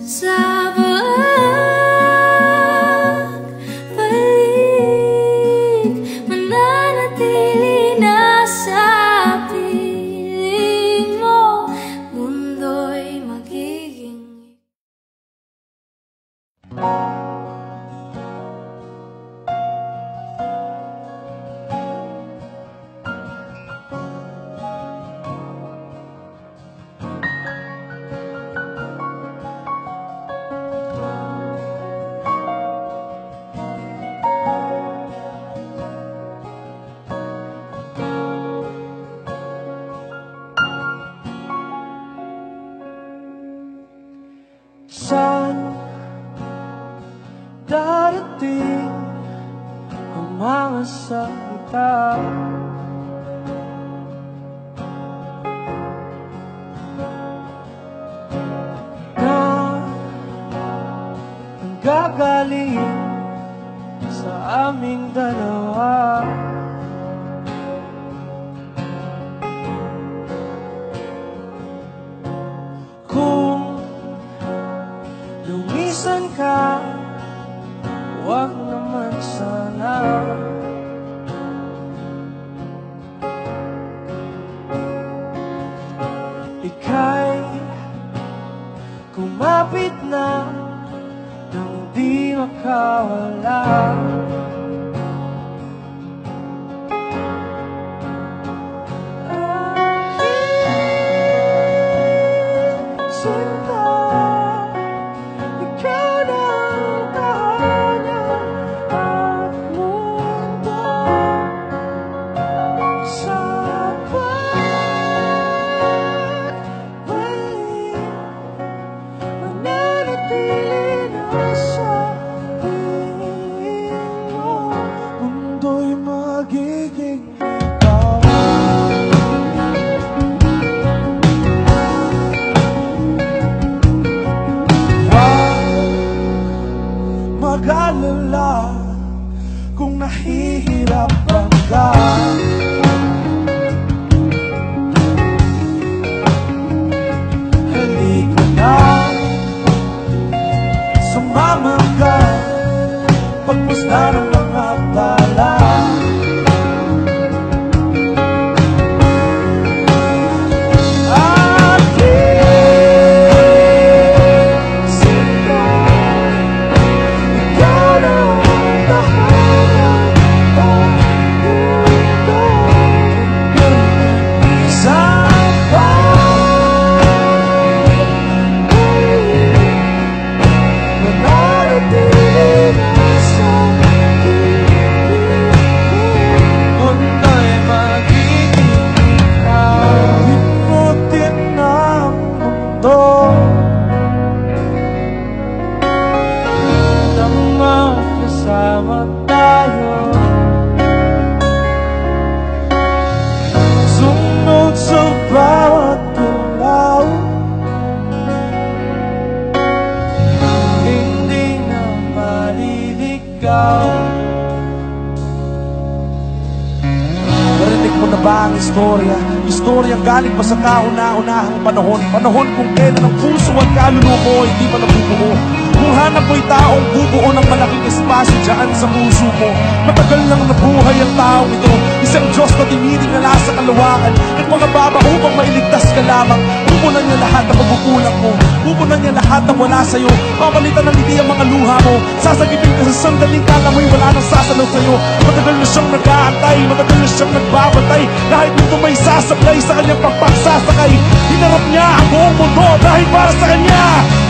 sa pagbalik, mananatili na sa piling mo, mundo'y magiging saan darating ang mga salita na nanggagaling sa aming dalawa. Kung lumisan ka, huwag naman sana. Ika'y kumapit na nang di makawala. Mag-alala kung nahihirapan ka. Halika na, sumama ka, pagpusta ng mga bala. Sama tayo, sunod sa bawat galaw, hindi na maliligaw. Narinig mo na ba ang istorya? Istoryang galing pa sa kauna-unahang panahon, panahon kung kailan ang puso at kaluluwa mo hindi pa nabubuo. Kung hanap mo'y taong bubuo ng malaking espasyo dyan sa puso mo. Matagal nang nabuhay ang taong ito, isang Diyos na tinitingala sa kalawakan at mga baba upang mailigtas ka lamang. Pupunan niya lahat ng pagkukulang mo, pupunan niya lahat ng wala sa'yo. Papalitan ng ngiti ang mga luha mo, sasagipin ka sa sandaling kalamoy, wala nang sasalaw sa'yo. Matagal na siyang nag-aantay, matagal na siyang nagbabantay, dahil dito may sasablay sa kanyang pagpagsasakay. Hinarap niya ang buong mundo dahil para sa kanya.